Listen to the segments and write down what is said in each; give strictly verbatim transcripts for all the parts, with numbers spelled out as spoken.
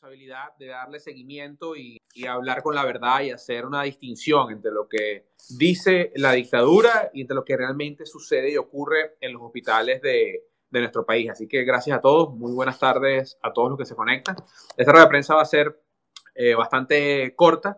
responsabilidad de darle seguimiento y, y hablar con la verdad y hacer una distinción entre lo que dice la dictadura y entre lo que realmente sucede y ocurre en los hospitales de, de nuestro país. Así que gracias a todos, muy buenas tardes a todos los que se conectan. Esta rueda de prensa va a ser eh, bastante corta.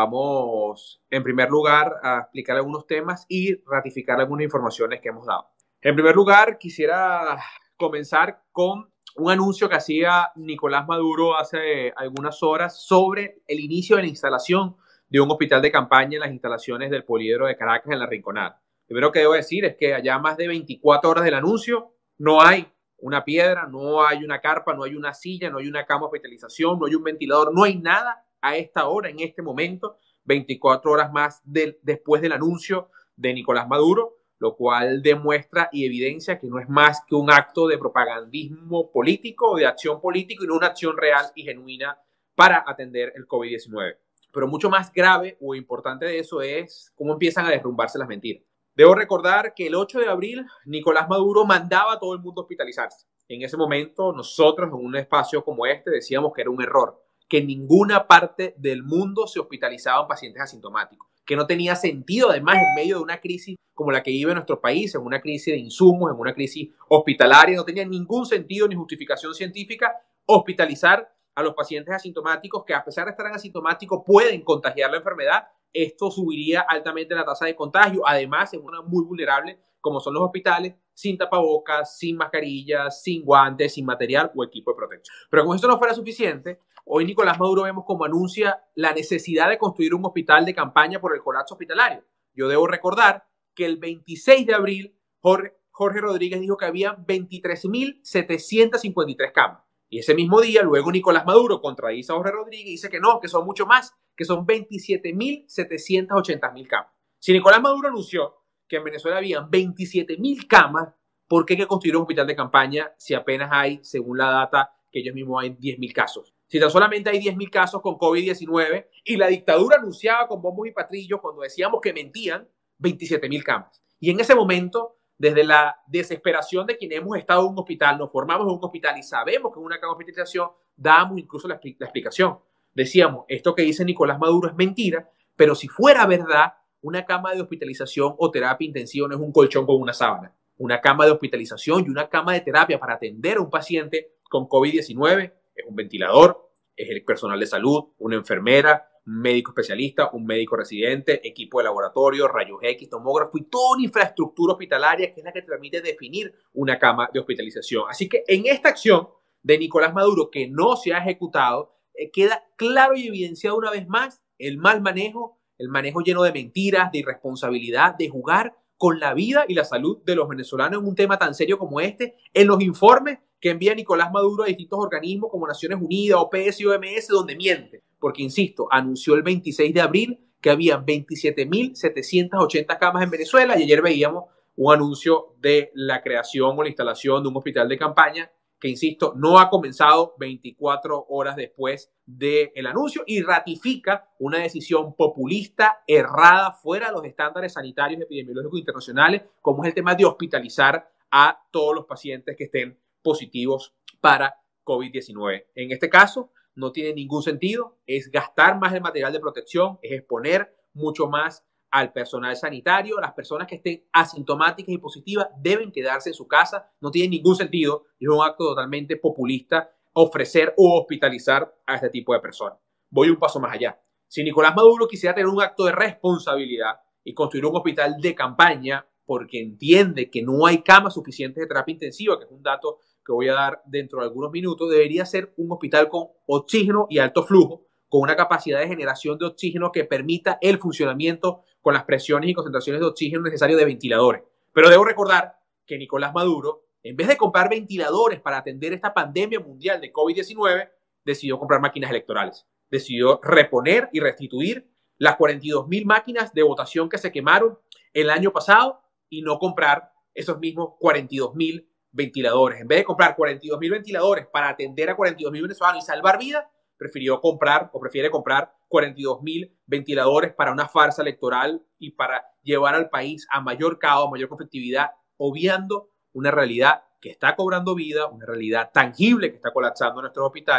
Vamos, en primer lugar, a explicar algunos temas y ratificar algunas informaciones que hemos dado. En primer lugar, quisiera comenzar con un anuncio que hacía Nicolás Maduro hace algunas horas sobre el inicio de la instalación de un hospital de campaña en las instalaciones del Poliedro de Caracas, en La Rinconada. Primero que debo decir es que allá más de veinticuatro horas del anuncio no hay una piedra, no hay una carpa, no hay una silla, no hay una cama de hospitalización, no hay un ventilador, no hay nada a esta hora, en este momento, veinticuatro horas más de, después del anuncio de Nicolás Maduro, lo cual demuestra y evidencia que no es más que un acto de propagandismo político o de acción política y no una acción real y genuina para atender el COVID diecinueve. Pero mucho más grave o importante de eso es cómo empiezan a derrumbarse las mentiras. Debo recordar que el ocho de abril Nicolás Maduro mandaba a todo el mundo a hospitalizarse. En ese momento nosotros en un espacio como este decíamos que era un error, que en ninguna parte del mundo se hospitalizaban pacientes asintomáticos, que no tenía sentido, además, en medio de una crisis como la que vive nuestro país, en una crisis de insumos, en una crisis hospitalaria, no tenía ningún sentido ni justificación científica hospitalizar a los pacientes asintomáticos que, a pesar de estar asintomáticos, pueden contagiar la enfermedad. Esto subiría altamente la tasa de contagio. Además, en una muy vulnerable, como son los hospitales, sin tapabocas, sin mascarillas, sin guantes, sin material o equipo de protección. Pero como esto no fuera suficiente, hoy Nicolás Maduro vemos como anuncia la necesidad de construir un hospital de campaña por el colapso hospitalario. Yo debo recordar que el veintiséis de abril Jorge, Jorge Rodríguez dijo que había veintitrés mil setecientos cincuenta y tres camas. Y ese mismo día, luego Nicolás Maduro contradice a Jorge Rodríguez y dice que no, que son mucho más, que son veintisiete mil setecientos ochenta mil camas. Si Nicolás Maduro anunció que en Venezuela había veintisiete mil camas, ¿por qué hay que construir un hospital de campaña si apenas hay, según la data que ellos mismos, hay diez mil casos? Si tan solamente hay diez mil casos con COVID diecinueve y la dictadura anunciaba con bombos y patrillos cuando decíamos que mentían, veintisiete mil camas. Y en ese momento, desde la desesperación de quienes hemos estado en un hospital, nos formamos en un hospital y sabemos que en una cama de hospitalización, dábamos incluso la, la explicación. Decíamos, esto que dice Nicolás Maduro es mentira, pero si fuera verdad, una cama de hospitalización o terapia intensiva no es un colchón con una sábana. Una cama de hospitalización y una cama de terapia para atender a un paciente con COVID diecinueve es un ventilador, es el personal de salud, una enfermera, un médico especialista, un médico residente, equipo de laboratorio, rayos X, tomógrafo y toda una infraestructura hospitalaria que es la que te permite definir una cama de hospitalización. Así que en esta acción de Nicolás Maduro, que no se ha ejecutado, eh, queda claro y evidenciado una vez más el mal manejo, el manejo lleno de mentiras, de irresponsabilidad, de jugar con la vida y la salud de los venezolanos en un tema tan serio como este, en los informes que envía Nicolás Maduro a distintos organismos como Naciones Unidas, O P S y O M S, donde miente. Porque, insisto, anunció el veintiséis de abril que había veintisiete mil setecientas ochenta camas en Venezuela y ayer veíamos un anuncio de la creación o la instalación de un hospital de campaña que, insisto, no ha comenzado veinticuatro horas después del anuncio y ratifica una decisión populista, errada, fuera de los estándares sanitarios y epidemiológicos internacionales, como es el tema de hospitalizar a todos los pacientes que estén positivos para COVID diecinueve. En este caso, no tiene ningún sentido, es gastar más el material de protección, es exponer mucho más al personal sanitario. Las personas que estén asintomáticas y positivas deben quedarse en su casa, no tiene ningún sentido, es un acto totalmente populista ofrecer o hospitalizar a este tipo de personas. Voy un paso más allá. Si Nicolás Maduro quisiera tener un acto de responsabilidad y construir un hospital de campaña porque entiende que no hay camas suficientes de terapia intensiva, que es un dato que voy a dar dentro de algunos minutos, debería ser un hospital con oxígeno y alto flujo, con una capacidad de generación de oxígeno que permita el funcionamiento con las presiones y concentraciones de oxígeno necesarias de ventiladores. Pero debo recordar que Nicolás Maduro, en vez de comprar ventiladores para atender esta pandemia mundial de COVID diecinueve, decidió comprar máquinas electorales. Decidió reponer y restituir las cuarenta y dos mil máquinas de votación que se quemaron el año pasado y no comprar esos mismos cuarenta y dos mil ventiladores. En vez de comprar cuarenta y dos mil ventiladores para atender a cuarenta y dos mil venezolanos y salvar vidas, prefirió comprar o prefiere comprar cuarenta y dos mil ventiladores para una farsa electoral y para llevar al país a mayor caos, mayor conflictividad, obviando una realidad que está cobrando vida, una realidad tangible que está colapsando en nuestros hospitales,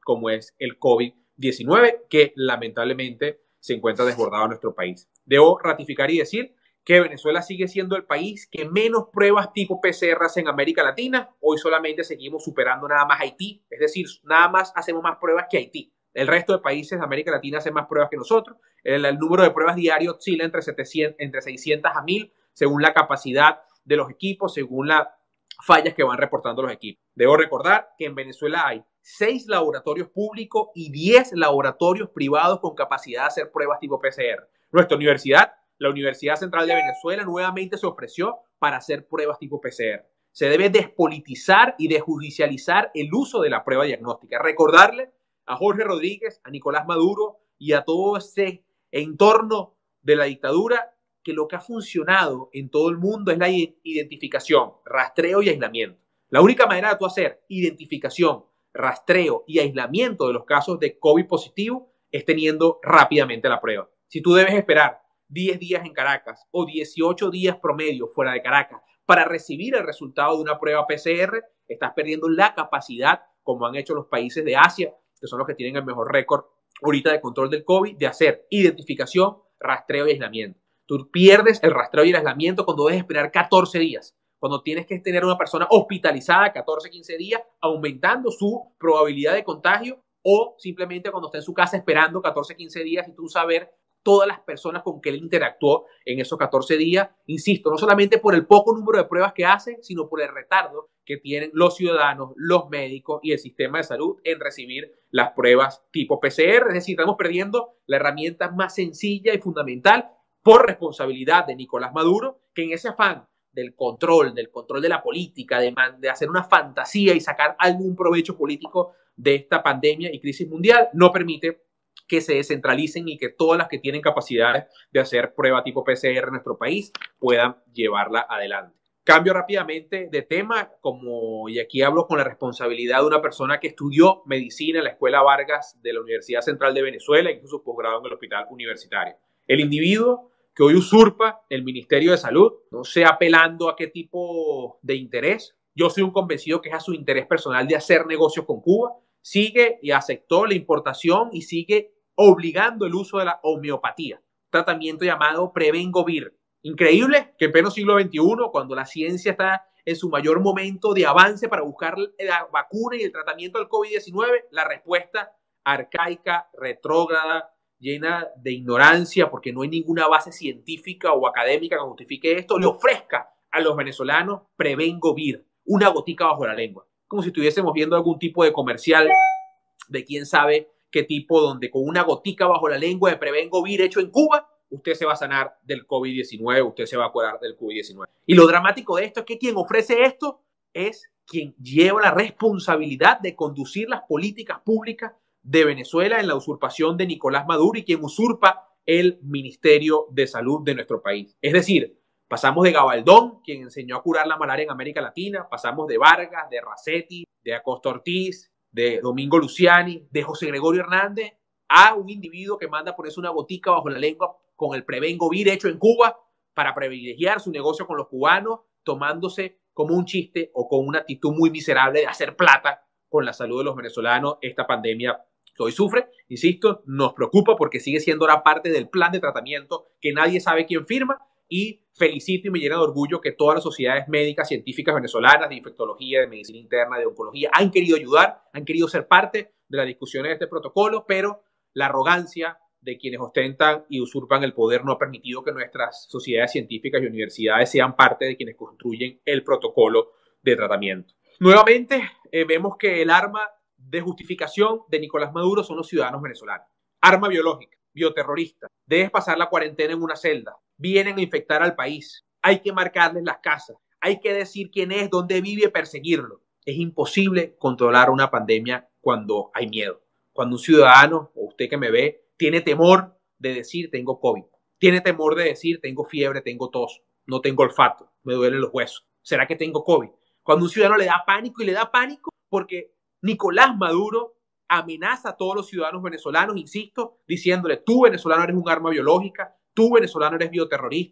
como es el COVID diecinueve, que lamentablemente se encuentra desbordado en nuestro país. Debo ratificar y decir que Venezuela sigue siendo el país que menos pruebas tipo P C R hace en América Latina. Hoy solamente seguimos superando nada más Haití, es decir, nada más hacemos más pruebas que Haití. El resto de países de América Latina hacen más pruebas que nosotros. El, el número de pruebas diarias oscila entre, setecientos, entre seiscientos a mil, según la capacidad de los equipos, según las fallas que van reportando los equipos. Debo recordar que en Venezuela hay seis laboratorios públicos y diez laboratorios privados con capacidad de hacer pruebas tipo P C R. Nuestra universidad, la Universidad Central de Venezuela, nuevamente se ofreció para hacer pruebas tipo P C R. Se debe despolitizar y desjudicializar el uso de la prueba diagnóstica. Recordarle a Jorge Rodríguez, a Nicolás Maduro y a todo ese entorno de la dictadura que lo que ha funcionado en todo el mundo es la identificación, rastreo y aislamiento. La única manera de tú hacer identificación, rastreo y aislamiento de los casos de COVID positivo es teniendo rápidamente la prueba. Si tú debes esperar diez días en Caracas o dieciocho días promedio fuera de Caracas para recibir el resultado de una prueba P C R, estás perdiendo la capacidad, como han hecho los países de Asia, que son los que tienen el mejor récord ahorita de control del COVID, de hacer identificación, rastreo y aislamiento. Tú pierdes el rastreo y el aislamiento cuando debes esperar catorce días, cuando tienes que tener una persona hospitalizada catorce, quince días, aumentando su probabilidad de contagio, o simplemente cuando está en su casa esperando catorce, quince días y tú saber todas las personas con que él interactuó en esos catorce días. Insisto, no solamente por el poco número de pruebas que hace, sino por el retardo que tienen los ciudadanos, los médicos y el sistema de salud en recibir las pruebas tipo P C R. Es decir, estamos perdiendo la herramienta más sencilla y fundamental por responsabilidad de Nicolás Maduro, que en ese afán del control, del control de la política, de, de hacer una fantasía y sacar algún provecho político de esta pandemia y crisis mundial, no permite que se descentralicen y que todas las que tienen capacidades de hacer prueba tipo P C R en nuestro país puedan llevarla adelante. Cambio rápidamente de tema, como y aquí hablo con la responsabilidad de una persona que estudió medicina en la Escuela Vargas de la Universidad Central de Venezuela y hizo su posgrado en el Hospital Universitario. El individuo que hoy usurpa el Ministerio de Salud, no sé apelando a qué tipo de interés. Yo soy un convencido que es a su interés personal de hacer negocios con Cuba. Sigue y aceptó la importación y sigue obligando el uso de la homeopatía, tratamiento llamado Prevengovir. Increíble que en pleno siglo veintiuno, cuando la ciencia está en su mayor momento de avance para buscar la vacuna y el tratamiento del COVID diecinueve, la respuesta arcaica, retrógrada, llena de ignorancia, porque no hay ninguna base científica o académica que justifique esto, le ofrezca a los venezolanos Prevengovir, una gotica bajo la lengua, como si estuviésemos viendo algún tipo de comercial de quién sabe qué tipo, donde con una gotica bajo la lengua de Prevengovir hecho en Cuba, usted se va a sanar del COVID diecinueve, usted se va a curar del COVID diecinueve. Y lo dramático de esto es que quien ofrece esto es quien lleva la responsabilidad de conducir las políticas públicas de Venezuela en la usurpación de Nicolás Maduro y quien usurpa el Ministerio de Salud de nuestro país. Es decir, pasamos de Gabaldón, quien enseñó a curar la malaria en América Latina, pasamos de Vargas, de Racetti, de Acosta Ortiz, de Domingo Luciani, de José Gregorio Hernández, a un individuo que manda a ponerse una gotica bajo la lengua con el Prevengovir hecho en Cuba para privilegiar su negocio con los cubanos, tomándose como un chiste o con una actitud muy miserable de hacer plata con la salud de los venezolanos esta pandemia que hoy sufre. Insisto, nos preocupa porque sigue siendo ahora parte del plan de tratamiento que nadie sabe quién firma, y felicito y me llena de orgullo que todas las sociedades médicas, científicas venezolanas de infectología, de medicina interna, de oncología han querido ayudar, han querido ser parte de las discusiones de este protocolo, pero la arrogancia de quienes ostentan y usurpan el poder no ha permitido que nuestras sociedades científicas y universidades sean parte de quienes construyen el protocolo de tratamiento. Nuevamente, eh, vemos que el arma de justificación de Nicolás Maduro son los ciudadanos venezolanos. Arma biológica, bioterrorista, debes pasar la cuarentena en una celda, vienen a infectar al país, hay que marcarles las casas, hay que decir quién es, dónde vive y perseguirlo. Es imposible controlar una pandemia cuando hay miedo. Cuando un ciudadano, o usted que me ve, tiene temor de decir tengo COVID, tiene temor de decir tengo fiebre, tengo tos, no tengo olfato, me duelen los huesos, ¿será que tengo COVID? Cuando un ciudadano le da pánico, y le da pánico porque Nicolás Maduro amenaza a todos los ciudadanos venezolanos, insisto, diciéndole tú venezolano eres un arma biológica, tú venezolano eres bioterrorista,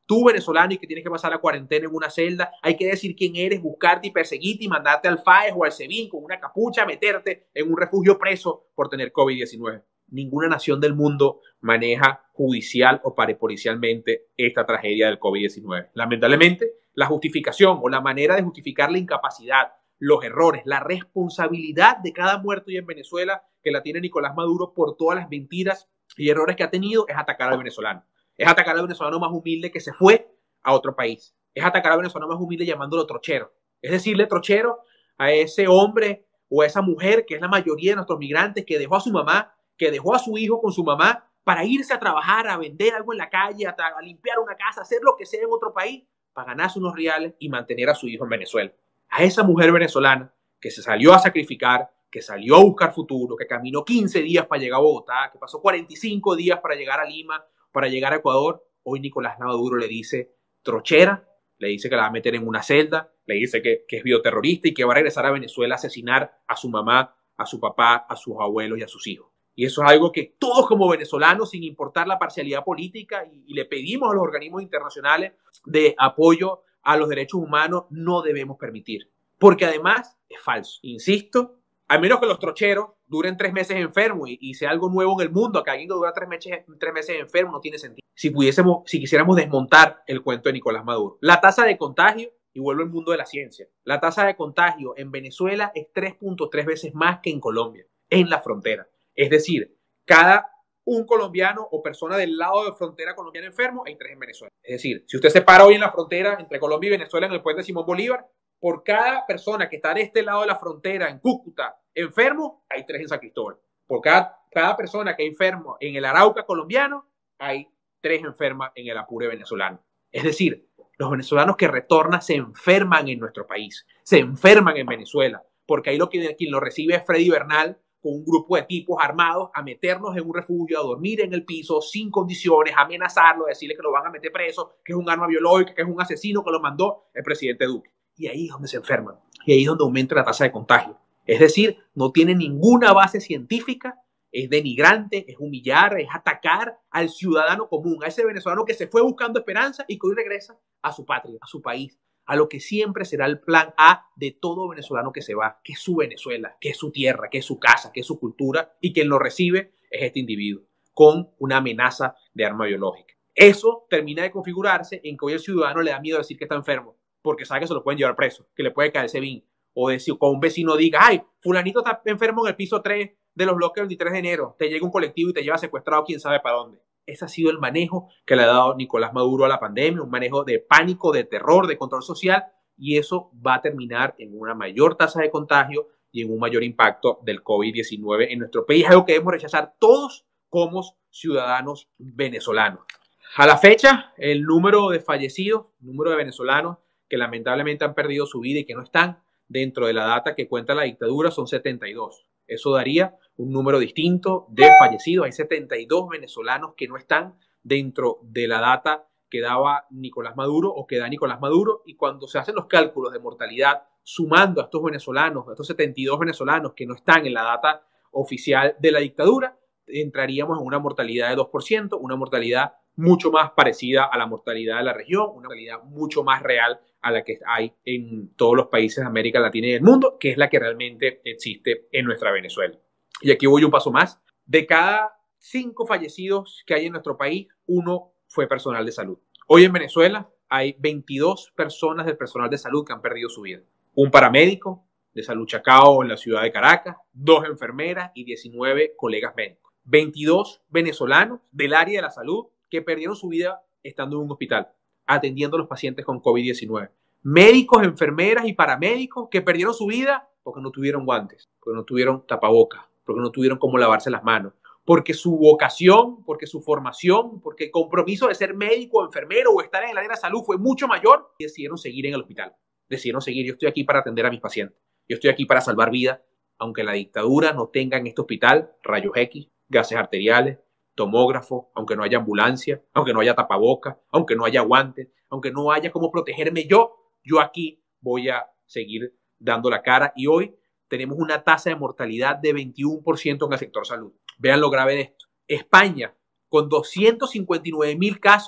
tú venezolano y que tienes que pasar la cuarentena en una celda, hay que decir quién eres, buscarte y perseguirte y mandarte al FAES o al SEBIN con una capucha, meterte en un refugio preso por tener COVID diecinueve. Ninguna nación del mundo maneja judicial o parapolicialmente esta tragedia del COVID diecinueve. Lamentablemente, la justificación o la manera de justificar la incapacidad, los errores, la responsabilidad de cada muerto y en Venezuela que la tiene Nicolás Maduro por todas las mentiras y errores que ha tenido es atacar al venezolano. Es atacar al venezolano más humilde que se fue a otro país. Es atacar al venezolano más humilde llamándolo trochero. Es decirle trochero a ese hombre o a esa mujer que es la mayoría de nuestros migrantes que dejó a su mamá, que dejó a su hijo con su mamá para irse a trabajar, a vender algo en la calle, a, a limpiar una casa, a hacer lo que sea en otro país para ganarse unos reales y mantener a su hijo en Venezuela. A esa mujer venezolana que se salió a sacrificar, que salió a buscar futuro, que caminó quince días para llegar a Bogotá, que pasó cuarenta y cinco días para llegar a Lima, para llegar a Ecuador, hoy Nicolás Maduro le dice trochera, le dice que la va a meter en una celda, le dice que, que es bioterrorista y que va a regresar a Venezuela a asesinar a su mamá, a su papá, a sus abuelos y a sus hijos. Y eso es algo que todos como venezolanos, sin importar la parcialidad política, y, y le pedimos a los organismos internacionales de apoyo a los derechos humanos, no debemos permitir. Porque además es falso. Insisto, al menos que los trocheros duren tres meses enfermos y, y sea algo nuevo en el mundo, que alguien que dura tres meses, tres meses enfermo no tiene sentido. Si pudiésemos, si quisiéramos desmontar el cuento de Nicolás Maduro. La tasa de contagio, y vuelvo al mundo de la ciencia, la tasa de contagio en Venezuela es tres punto tres veces más que en Colombia, en la frontera. Es decir, cada un colombiano o persona del lado de frontera colombiana enfermo, hay tres en Venezuela. Es decir, si usted se para hoy en la frontera entre Colombia y Venezuela en el puente Simón Bolívar, por cada persona que está de este lado de la frontera, en Cúcuta, enfermo, hay tres en San Cristóbal. Por cada, cada persona que es enfermo en el Arauca colombiano, hay tres enfermas en el Apure venezolano. Es decir, los venezolanos que retornan se enferman en nuestro país, se enferman en Venezuela, porque ahí lo que, quien lo recibe es Freddy Bernal, con un grupo de tipos armados a meternos en un refugio, a dormir en el piso sin condiciones, a amenazarlo, a decirle que lo van a meter preso, que es un arma biológica, que es un asesino que lo mandó el presidente Duque. Y ahí es donde se enferman, y ahí es donde aumenta la tasa de contagio. Es decir, no tiene ninguna base científica, es denigrante, es humillar, es atacar al ciudadano común, a ese venezolano que se fue buscando esperanza y que hoy regresa a su patria, a su país, a lo que siempre será el plan A de todo venezolano que se va, que es su Venezuela, que es su tierra, que es su casa, que es su cultura, y quien lo recibe es este individuo, con una amenaza de arma biológica. Eso termina de configurarse en que hoy el ciudadano le da miedo decir que está enfermo, porque sabe que se lo pueden llevar preso, que le puede caer SEBIN, o decir, con un vecino diga, ay, fulanito está enfermo en el piso tres de los bloques veintitrés de enero, te llega un colectivo y te lleva secuestrado quién sabe para dónde. Ese ha sido el manejo que le ha dado Nicolás Maduro a la pandemia, un manejo de pánico, de terror, de control social, y eso va a terminar en una mayor tasa de contagio y en un mayor impacto del COVID diecinueve en nuestro país, algo que debemos rechazar todos como ciudadanos venezolanos. A la fecha, el número de fallecidos, el número de venezolanos que lamentablemente han perdido su vida y que no están dentro de la data que cuenta la dictadura son setenta y dos. Eso daría un número distinto de fallecidos. Hay setenta y dos venezolanos que no están dentro de la data que daba Nicolás Maduro o que da Nicolás Maduro, y cuando se hacen los cálculos de mortalidad sumando a estos venezolanos, a estos setenta y dos venezolanos que no están en la data oficial de la dictadura, entraríamos en una mortalidad de dos por ciento, una mortalidad mucho más parecida a la mortalidad de la región, una mortalidad mucho más real a la que hay en todos los países de América Latina y del mundo, que es la que realmente existe en nuestra Venezuela. Y aquí voy un paso más. De cada cinco fallecidos que hay en nuestro país, uno fue personal de salud. Hoy en Venezuela hay veintidós personas del personal de salud que han perdido su vida. Un paramédico de Salud Chacao en la ciudad de Caracas, dos enfermeras y diecinueve colegas médicos. veintidós venezolanos del área de la salud que perdieron su vida estando en un hospital, atendiendo a los pacientes con COVID diecinueve. Médicos, enfermeras y paramédicos que perdieron su vida porque no tuvieron guantes, porque no tuvieron tapabocas, porque no tuvieron cómo lavarse las manos, porque su vocación, porque su formación, porque el compromiso de ser médico o enfermero o estar en el área de la salud fue mucho mayor y decidieron seguir en el hospital. Decidieron seguir, yo estoy aquí para atender a mis pacientes, yo estoy aquí para salvar vidas, aunque la dictadura no tenga en este hospital rayos X, gases arteriales, tomógrafo, aunque no haya ambulancia, aunque no haya tapabocas, aunque no haya guantes, aunque no haya cómo protegerme yo, yo aquí voy a seguir dando la cara. Y hoy tenemos una tasa de mortalidad de veintiuno por ciento en el sector salud. Vean lo grave de esto. España, con doscientos cincuenta y nueve mil casos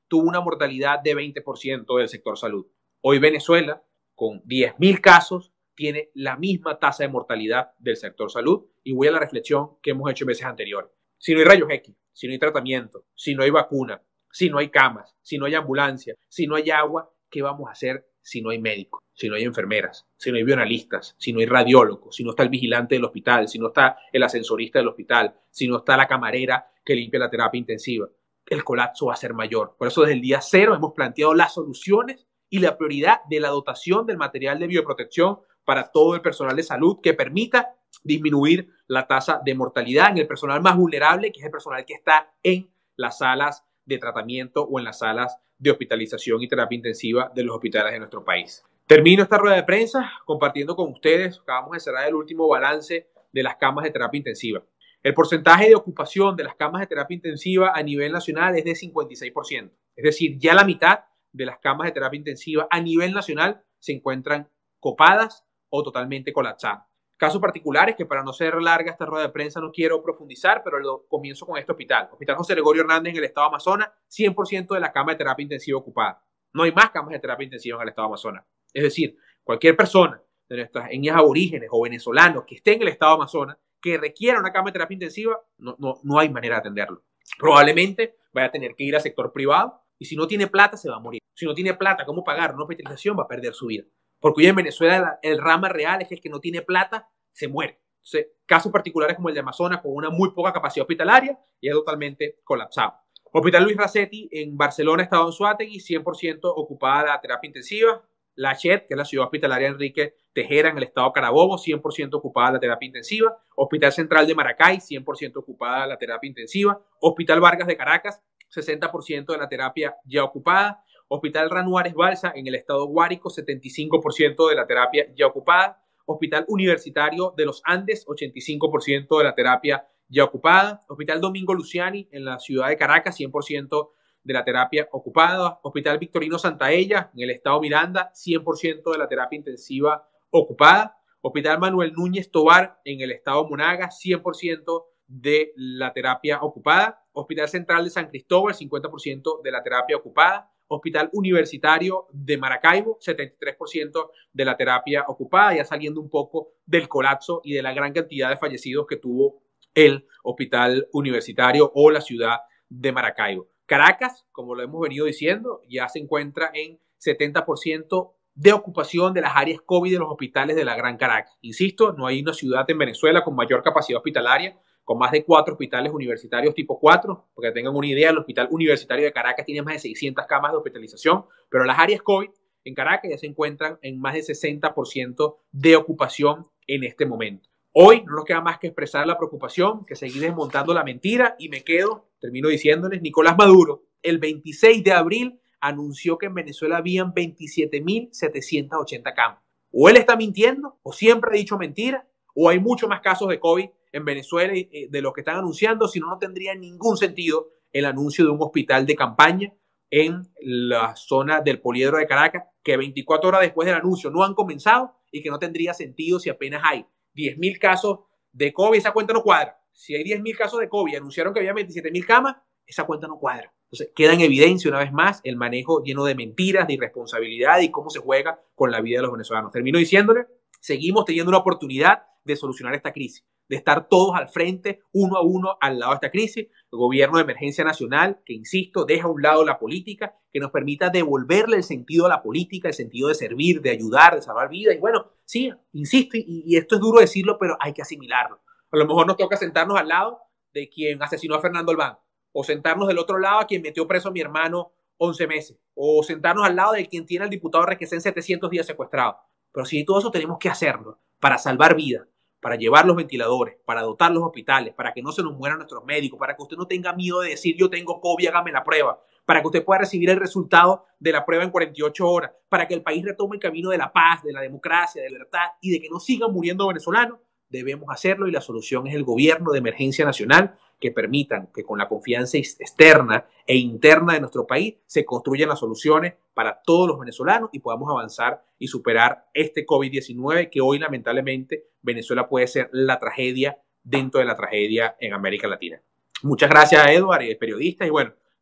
tuvo una mortalidad de veinte por ciento del sector salud. Hoy Venezuela, con diez mil casos, tiene la misma tasa de mortalidad del sector salud. Y voy a la reflexión que hemos hecho en meses anteriores. Si no hay rayos X, si no hay tratamiento, si no hay vacuna, si no hay camas, si no hay ambulancia, si no hay agua, ¿qué vamos a hacer si no hay médicos, si no hay enfermeras, si no hay bioanalistas, si no hay radiólogos, si no está el vigilante del hospital, si no está el ascensorista del hospital, si no está la camarera que limpia la terapia intensiva? El colapso va a ser mayor. Por eso desde el día cero hemos planteado las soluciones y la prioridad de la dotación del material de bioprotección para todo el personal de salud que permita disminuir la tasa de mortalidad en el personal más vulnerable, que es el personal que está en las salas de tratamiento o en las salas de hospitalización y terapia intensiva de los hospitales de nuestro país. Termino esta rueda de prensa compartiendo con ustedes, acabamos de cerrar el último balance de las camas de terapia intensiva. El porcentaje de ocupación de las camas de terapia intensiva a nivel nacional es de cincuenta y seis por ciento. Es decir, ya la mitad de las camas de terapia intensiva a nivel nacional se encuentran copadas o totalmente colapsadas. Casos particulares que, para no ser larga esta rueda de prensa, no quiero profundizar, pero lo comienzo con este hospital. Hospital José Gregorio Hernández en el estado Amazonas, cien por ciento de la cama de terapia intensiva ocupada. No hay más camas de terapia intensiva en el estado Amazonas. Es decir, cualquier persona de nuestras etnias aborígenes o venezolanos que esté en el estado Amazonas que requiera una cama de terapia intensiva, no, no, no hay manera de atenderlo. Probablemente vaya a tener que ir al sector privado y si no tiene plata se va a morir. Si no tiene plata, ¿cómo pagar una hospitalización? Va a perder su vida. Porque hoy en Venezuela el rama real es que el que no tiene plata se muere. Entonces, casos particulares como el de Amazonas con una muy poca capacidad hospitalaria y es totalmente colapsado. Hospital Luis Racetti en Barcelona, estado Anzoátegui, cien por ciento ocupada la terapia intensiva. La Chet, que es la ciudad hospitalaria Enrique Tejera en el estado Carabobo, cien por ciento ocupada la terapia intensiva. Hospital Central de Maracay, cien por ciento ocupada la terapia intensiva. Hospital Vargas de Caracas, sesenta por ciento de la terapia ya ocupada. Hospital Ranuares Balsa en el estado Guárico, setenta y cinco por ciento de la terapia ya ocupada. Hospital Universitario de los Andes, ochenta y cinco por ciento de la terapia ya ocupada. Hospital Domingo Luciani en la ciudad de Caracas, cien por ciento de la terapia ocupada. Hospital Victorino Santaella en el estado Miranda, cien por ciento de la terapia intensiva ocupada. Hospital Manuel Núñez Tovar en el estado Monagas, cien por ciento de la terapia ocupada. Hospital Central de San Cristóbal, cincuenta por ciento de la terapia ocupada. Hospital Universitario de Maracaibo, setenta y tres por ciento de la terapia ocupada, ya saliendo un poco del colapso y de la gran cantidad de fallecidos que tuvo el Hospital Universitario o la ciudad de Maracaibo. Caracas, como lo hemos venido diciendo, ya se encuentra en setenta por ciento de ocupación de las áreas COVID de los hospitales de la Gran Caracas. Insisto, no hay una ciudad en Venezuela con mayor capacidad hospitalaria, con más de cuatro hospitales universitarios tipo cuatro, porque tengan una idea, el Hospital Universitario de Caracas tiene más de seiscientas camas de hospitalización, pero las áreas COVID en Caracas ya se encuentran en más de sesenta por ciento de ocupación en este momento. Hoy no nos queda más que expresar la preocupación, que seguir desmontando la mentira, y me quedo, termino diciéndoles, Nicolás Maduro, el veintiséis de abril, anunció que en Venezuela habían veintisiete mil setecientas ochenta camas. O él está mintiendo, o siempre ha dicho mentira, o hay muchos más casos de COVID en Venezuela de los que están anunciando, si no, no tendría ningún sentido el anuncio de un hospital de campaña en la zona del Poliedro de Caracas, que veinticuatro horas después del anuncio no han comenzado y que no tendría sentido si apenas hay diez mil casos de COVID, esa cuenta no cuadra. Si hay diez mil casos de COVID y anunciaron que había veintisiete mil camas, esa cuenta no cuadra. Entonces, queda en evidencia una vez más el manejo lleno de mentiras, de irresponsabilidad y cómo se juega con la vida de los venezolanos. Termino diciéndole, seguimos teniendo una oportunidad de solucionar esta crisis, de estar todos al frente, uno a uno, al lado de esta crisis. El gobierno de emergencia nacional, que insisto, deja a un lado la política, que nos permita devolverle el sentido a la política, el sentido de servir, de ayudar, de salvar vidas. Y bueno, sí, insisto, y, y esto es duro decirlo, pero hay que asimilarlo. A lo mejor nos toca sentarnos al lado de quien asesinó a Fernando Albán, o sentarnos del otro lado a quien metió preso a mi hermano once meses, o sentarnos al lado de quien tiene al diputado Requesén setecientos días secuestrado. Pero sí, todo eso tenemos que hacerlo para salvar vidas, para llevar los ventiladores, para dotar los hospitales, para que no se nos mueran nuestros médicos, para que usted no tenga miedo de decir yo tengo COVID, hágame la prueba, para que usted pueda recibir el resultado de la prueba en cuarenta y ocho horas, para que el país retome el camino de la paz, de la democracia, de la libertad y de que no sigan muriendo venezolanos. Debemos hacerlo y la solución es el gobierno de emergencia nacional, que permitan que con la confianza externa e interna de nuestro país se construyan las soluciones para todos los venezolanos y podamos avanzar y superar este COVID diecinueve, que hoy lamentablemente Venezuela puede ser la tragedia dentro de la tragedia en América Latina. Muchas gracias a Edward, periodista, y bueno,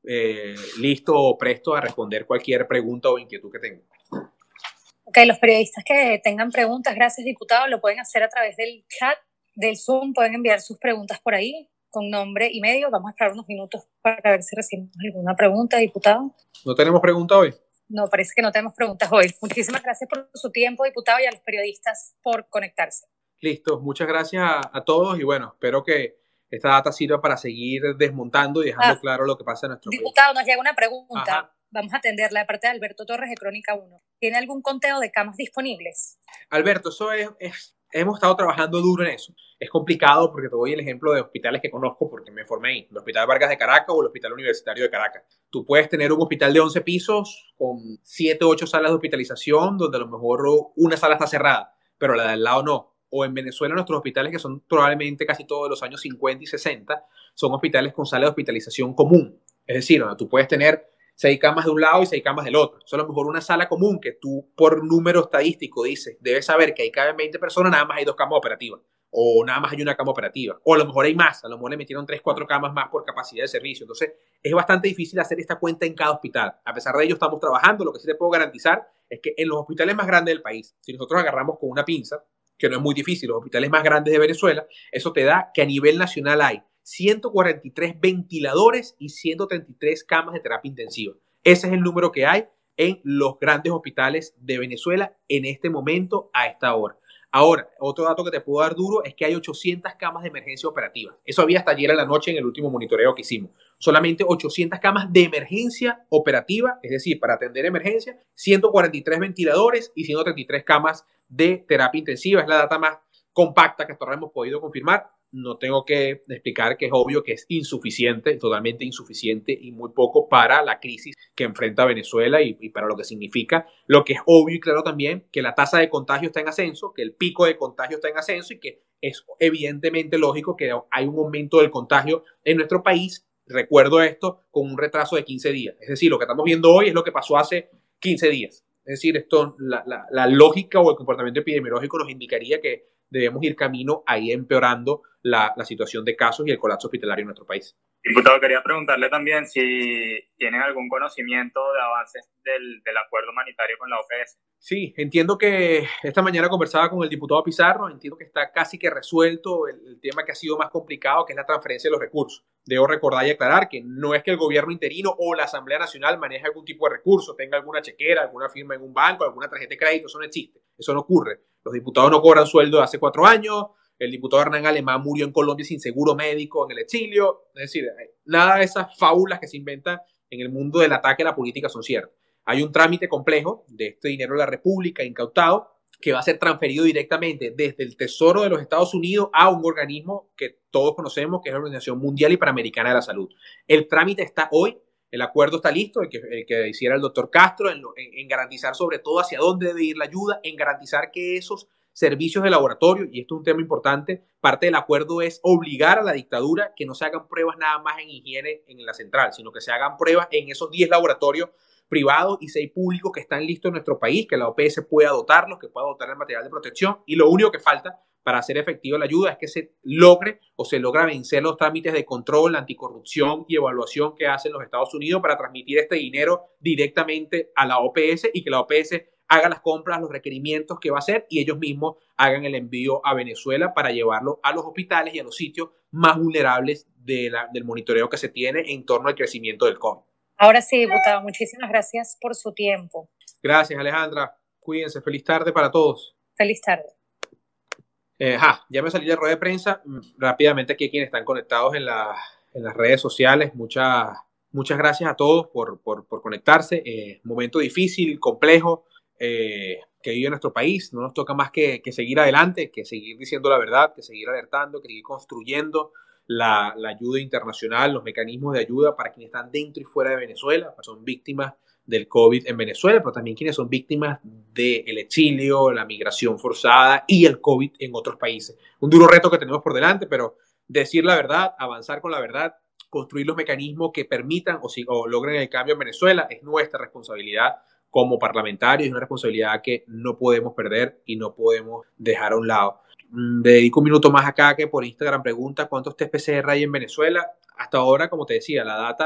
eh, listo o presto a responder cualquier pregunta o inquietud que tengan. Ok, los periodistas que tengan preguntas, gracias diputado, lo pueden hacer a través del chat del Zoom, pueden enviar sus preguntas por ahí con nombre y medio. Vamos a esperar unos minutos para ver si recibimos alguna pregunta, diputado. ¿No tenemos pregunta hoy? No, parece que no tenemos preguntas hoy. Muchísimas gracias por su tiempo, diputado, y a los periodistas por conectarse. Listo, muchas gracias a, a todos y bueno, espero que esta data sirva para seguir desmontando y dejando ah, claro lo que pasa en nuestro diputado, país. Diputado, nos llega una pregunta. Ajá. Vamos a atenderla de parte de Alberto Torres de Crónica uno. ¿Tiene algún conteo de camas disponibles? Alberto, eso es, es, hemos estado trabajando duro en eso. Es complicado porque te doy el ejemplo de hospitales que conozco porque me formé ahí. El Hospital Vargas de Caracas o el Hospital Universitario de Caracas. Tú puedes tener un hospital de once pisos con siete u ocho salas de hospitalización donde a lo mejor una sala está cerrada, pero la de al lado no. O en Venezuela nuestros hospitales, que son probablemente casi todos de los años cincuenta y sesenta, son hospitales con sala de hospitalización común. Es decir, donde tú puedes tener seis camas de un lado y seis camas del otro. Eso a lo mejor una sala común que tú por número estadístico dices, debes saber que ahí caben veinte personas, nada más hay dos camas operativas. O nada más hay una cama operativa. O a lo mejor hay más, a lo mejor le metieron tres, cuatro camas más por capacidad de servicio. Entonces, es bastante difícil hacer esta cuenta en cada hospital. A pesar de ello, estamos trabajando. Lo que sí te puedo garantizar es que en los hospitales más grandes del país, si nosotros agarramos con una pinza, que no es muy difícil, los hospitales más grandes de Venezuela, eso te da que a nivel nacional hay ciento cuarenta y tres ventiladores y ciento treinta y tres camas de terapia intensiva. Ese es el número que hay en los grandes hospitales de Venezuela en este momento, a esta hora. Ahora, otro dato que te puedo dar duro es que hay ochocientas camas de emergencia operativa. Eso había hasta ayer en la noche en el último monitoreo que hicimos. Solamente ochocientas camas de emergencia operativa, es decir, para atender emergencia, ciento cuarenta y tres ventiladores y ciento treinta y tres camas de terapia intensiva. Es la data más compacta que hasta ahora hemos podido confirmar. No tengo que explicar que es obvio que es insuficiente, totalmente insuficiente y muy poco para la crisis que enfrenta Venezuela y, y para lo que significa. Lo que es obvio y claro también que la tasa de contagio está en ascenso, que el pico de contagio está en ascenso y que es evidentemente lógico que hay un aumento del contagio en nuestro país. Recuerdo esto con un retraso de quince días. Es decir, lo que estamos viendo hoy es lo que pasó hace quince días. Es decir, esto, la, la, la lógica o el comportamiento epidemiológico nos indicaría que debemos ir camino a ir empeorando la, la situación de casos y el colapso hospitalario en nuestro país. Diputado, quería preguntarle también si tienen algún conocimiento de avances del, del acuerdo humanitario con la O P S. Sí, entiendo que esta mañana conversaba con el diputado Pizarro, entiendo que está casi que resuelto el, el tema que ha sido más complicado, que es la transferencia de los recursos. Debo recordar y aclarar que no es que el gobierno interino o la Asamblea Nacional maneje algún tipo de recurso, tenga alguna chequera, alguna firma en un banco, alguna tarjeta de crédito, eso no existe, eso no ocurre. Los diputados no cobran sueldo de hace cuatro años, el diputado Hernán Alemán murió en Colombia sin seguro médico en el exilio, es decir, nada de esas fábulas que se inventan en el mundo del ataque a la política son ciertas. Hay un trámite complejo de este dinero de la República incautado que va a ser transferido directamente desde el Tesoro de los Estados Unidos a un organismo que todos conocemos, que es la Organización Mundial y Panamericana de la Salud. El trámite está hoy, el acuerdo está listo, el que, el que hiciera el doctor Castro, en, en, en garantizar sobre todo hacia dónde debe ir la ayuda, en garantizar que esos servicios de laboratorio, y esto es un tema importante, parte del acuerdo es obligar a la dictadura que no se hagan pruebas nada más en higiene en la central, sino que se hagan pruebas en esos diez laboratorios privados y seis públicos que están listos en nuestro país, que la O P S pueda dotarlos, que pueda dotar el material de protección, y lo único que falta para hacer efectiva la ayuda es que se logre o se logra vencer los trámites de control, anticorrupción y evaluación que hacen los Estados Unidos para transmitir este dinero directamente a la O P S y que la O P S haga las compras, los requerimientos que va a hacer y ellos mismos hagan el envío a Venezuela para llevarlo a los hospitales y a los sitios más vulnerables de la, del monitoreo que se tiene en torno al crecimiento del COVID. Ahora sí, diputado, muchísimas gracias por su tiempo. Gracias, Alejandra. Cuídense. Feliz tarde para todos. Feliz tarde. Eh, ja, ya me salí de rueda de prensa. Rápidamente aquí quienes están conectados en, la, en las redes sociales. Muchas, muchas gracias a todos por, por, por conectarse. Eh, momento difícil, complejo, eh, que vive nuestro país. No nos toca más que, que seguir adelante, que seguir diciendo la verdad, que seguir alertando, que seguir construyendo La, la ayuda internacional, los mecanismos de ayuda para quienes están dentro y fuera de Venezuela, son víctimas del COVID en Venezuela, pero también quienes son víctimas del exilio, la migración forzada y el COVID en otros países. Un duro reto que tenemos por delante, pero decir la verdad, avanzar con la verdad, construir los mecanismos que permitan o, si, o logren el cambio en Venezuela es nuestra responsabilidad como parlamentarios, es una responsabilidad que no podemos perder y no podemos dejar a un lado. Le dedico un minuto más acá que por Instagram pregunta cuántos test P C R hay en Venezuela. Hasta ahora, como te decía, la data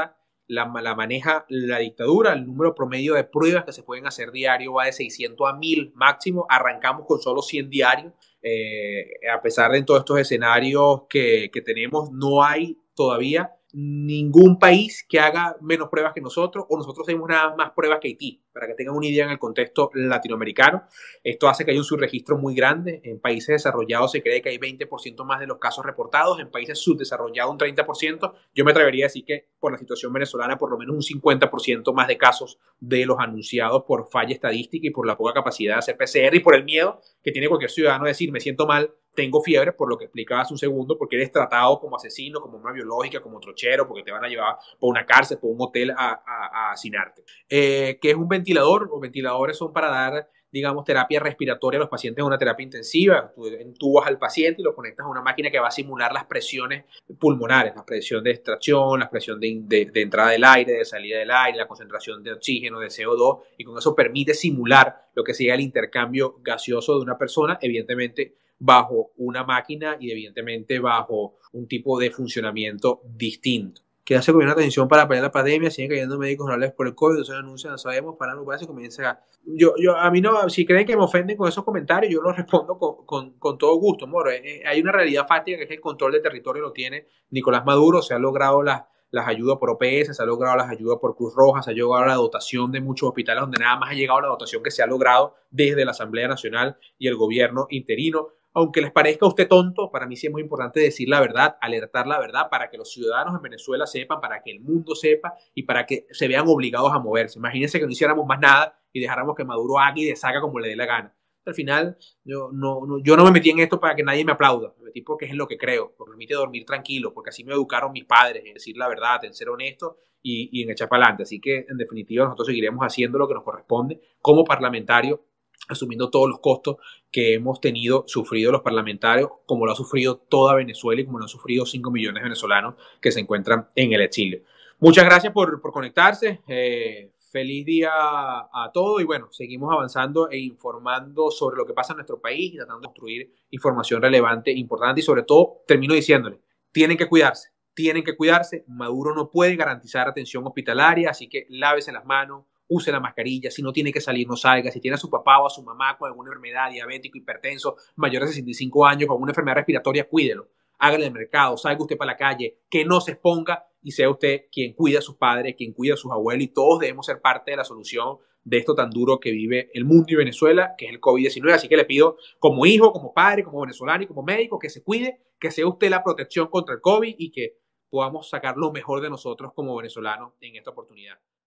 la, la maneja la dictadura. El número promedio de pruebas que se pueden hacer diario va de seiscientos a mil máximo. Arrancamos con solo cien diarios. Eh, a pesar de todos estos escenarios que, que tenemos, no hay todavía ningún país que haga menos pruebas que nosotros, o nosotros tenemos nada más pruebas que Haití, para que tengan una idea en el contexto latinoamericano. Esto hace que haya un subregistro muy grande. En países desarrollados se cree que hay veinte por ciento más de los casos reportados, en países subdesarrollados un treinta por ciento. Yo me atrevería a decir que por la situación venezolana por lo menos un cincuenta por ciento más de casos de los anunciados por falla estadística y por la poca capacidad de hacer P C R y por el miedo que tiene cualquier ciudadano de decir me siento mal, tengo fiebre, por lo que explicaba hace un segundo, porque eres tratado como asesino, como una biológica, como trochero, porque te van a llevar por una cárcel, por un hotel a, a, a hacinarte. Eh, ¿Qué es un ventilador? Los ventiladores son para dar, digamos, terapia respiratoria a los pacientes en una terapia intensiva. Tú entubas al paciente y lo conectas a una máquina que va a simular las presiones pulmonares, la presión de extracción, la presión de, de, de entrada del aire, de salida del aire, la concentración de oxígeno, de C O dos, y con eso permite simular lo que sería el intercambio gaseoso de una persona, evidentemente bajo una máquina y evidentemente bajo un tipo de funcionamiento distinto. Que hace con una atención para pelear la pandemia, siguen cayendo médicos rurales por el COVID, se anuncian, no sabemos, para no parece, comienza a... Yo, yo, a mí no, si creen que me ofenden con esos comentarios, yo los respondo con, con, con todo gusto, amor. Eh, hay una realidad fáctica que es que el control del territorio lo tiene Nicolás Maduro, se ha logrado las, las ayudas por O P S, se ha logrado las ayudas por Cruz Roja, se ha logrado la dotación de muchos hospitales donde nada más ha llegado la dotación que se ha logrado desde la Asamblea Nacional y el gobierno interino. Aunque les parezca a usted tonto, para mí sí es muy importante decir la verdad, alertar la verdad para que los ciudadanos en Venezuela sepan, para que el mundo sepa y para que se vean obligados a moverse. Imagínense que no hiciéramos más nada y dejáramos que Maduro haga y deshaga como le dé la gana. Al final, yo no, no, yo no me metí en esto para que nadie me aplauda. Me metí porque es en lo que creo, porque me permite dormir tranquilo, porque así me educaron mis padres, en decir la verdad, en ser honesto y, y en echar para adelante. Así que, en definitiva, nosotros seguiremos haciendo lo que nos corresponde como parlamentarios, asumiendo todos los costos que hemos tenido, sufrido los parlamentarios, como lo ha sufrido toda Venezuela y como lo han sufrido cinco millones de venezolanos que se encuentran en el exilio. Muchas gracias por, por conectarse. Eh, feliz día a todos y bueno, seguimos avanzando e informando sobre lo que pasa en nuestro país y tratando de construir información relevante, importante y sobre todo, termino diciéndole, tienen que cuidarse, tienen que cuidarse. Maduro no puede garantizar atención hospitalaria, así que lávese las manos, use la mascarilla, si no tiene que salir, no salga, si tiene a su papá o a su mamá con alguna enfermedad, diabético, hipertenso, mayor de sesenta y cinco años, con una enfermedad respiratoria, cuídelo, hágale el mercado, salga usted para la calle, que no se exponga y sea usted quien cuida a sus padres, quien cuida a sus abuelos y todos debemos ser parte de la solución de esto tan duro que vive el mundo y Venezuela, que es el COVID diecinueve. Así que le pido como hijo, como padre, como venezolano y como médico que se cuide, que sea usted la protección contra el COVID y que podamos sacar lo mejor de nosotros como venezolanos en esta oportunidad.